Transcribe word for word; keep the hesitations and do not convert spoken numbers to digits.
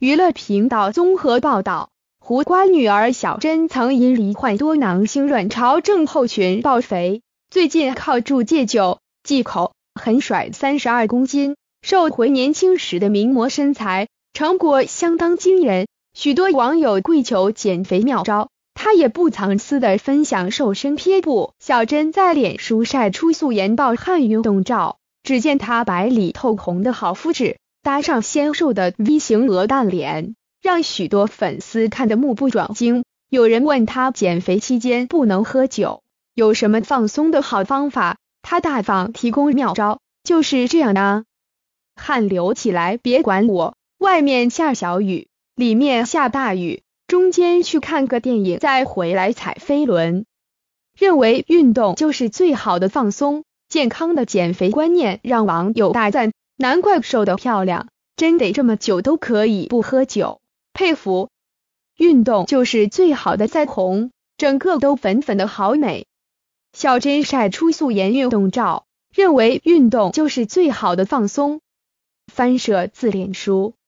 娱乐频道综合报道，胡瓜女儿小珍曾因罹患多囊性卵巢症候群暴肥，最近靠助戒酒忌口，狠甩三十二公斤，瘦回年轻时的名模身材，成果相当惊人。许多网友跪求减肥妙招，她也不藏私的分享瘦身撇步。小珍在脸书晒出素颜暴汗运动照，只见她白里透红的好肤质，搭上纤瘦的 V 型鹅蛋脸，让许多粉丝看得目不转睛。有人问她减肥期间不能喝酒，有什么放松的好方法？她大方提供妙招，就是这样啊。汗流起来别管我，外面下小雨，里面下大雨，中间去看个电影再回来踩飞轮。认为运动就是最好的放松，健康的减肥观念让网友大赞，难怪瘦得漂亮，真得这么久都可以不喝酒，佩服。运动就是最好的腮红，整个都粉粉的好美。小珍晒出素颜运动照，认为运动就是最好的放松。翻摄自脸书。